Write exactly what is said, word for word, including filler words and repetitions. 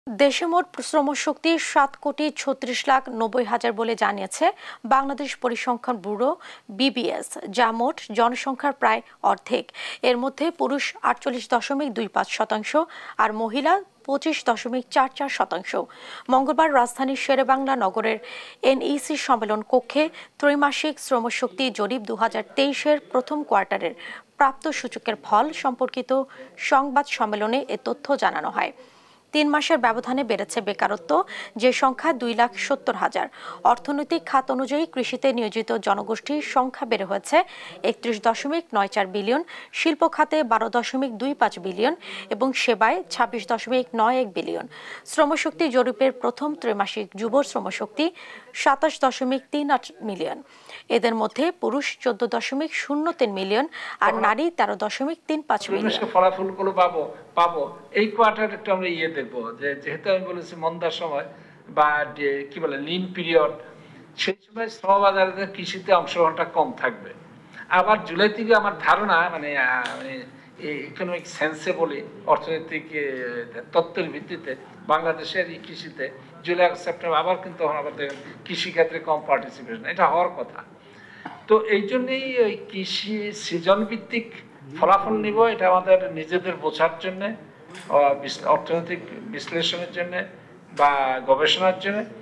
দেশে মোট শ্রমশক্তি সাত কোটি ছত্রিশ লাখ নব্বই হাজার বলে জানিয়েছে বাংলাদেশ পরিসংখ্যান ব্যুরো বিবিএস, যা মোট জনসংখ্যার প্রায় অর্ধেক। এর মধ্যে পুরুষ আটচল্লিশ দশমিক দুই পাঁচ শতাংশ আর মহিলা পঁচিশ দশমিক চার চার শতাংশ। মঙ্গলবার রাজধানীর শেরেবাংলা নগরের এনইসি সম্মেলন কক্ষে ত্রৈমাসিক শ্রমশক্তি জরিপ দু হাজার তেইশের প্রথম কোয়ার্টারের প্রাপ্ত সূচকের ফল সম্পর্কিত সংবাদ সম্মেলনে এ তথ্য জানানো হয়। তিন মাসের ব্যবধানে বেড়েছে বেকারত্ব, যে সংখ্যা দুই লাখ সত্তর হাজার। অর্থনৈতিক খাত অনুযায়ী কৃষিতে নিয়োজিত জনগোষ্ঠীর সংখ্যা বেড়ে হয়েছে একত্রিশ দশমিক নয় চার বিলিয়ন, শিল্প খাতে বারো দশমিক দুই পাঁচ বিলিয়ন এবং সেবায় ছাব্বিশ দশমিক নয় এক বিলিয়ন। শ্রমশক্তি জরিপের প্রথম ত্রৈমাসিক যুব শ্রমশক্তি সাতাশ দশমিক তিন আট মিলিয়ন। এদের মধ্যে পুরুষ চোদ্দ দশমিক শূন্য তিন মিলিয়ন আর নারী তেরো দশমিক তিন পাঁচ মিলিয়ন। ফলাফলগুলো পাবো পাবো এই কোয়ার্টার একটু আমরা ইয়ে দেখবো, যে যেহেতু আমি বলেছি মন্দার সময় বা কি বলে লিন পিরিয়ড, সেই সময় শ্রমবাজারে কৃষিতে অংশগ্রহণটা কম থাকবে। আবার জুলাই থেকে আমার ধারণা মানে মানে ইকোনমিক সেন্সে বলি, অর্থনৈতিক তত্ত্বের ভিত্তিতে বাংলাদেশের এই কৃষিতে জুলাই সেপ্টেম্বর আবার কিন্তু আমাদের কৃষিক্ষেত্রে কম পার্টিসিপেশন, এটা হওয়ার কথা। তো এই জন্যই ওই কৃষি সৃজন ভিত্তিক ফলাফল নিব, এটা আমাদের নিজেদের বোঝার জন্য, অর্থনৈতিক বিশ্লেষণের জন্য বা গবেষণার জন্য।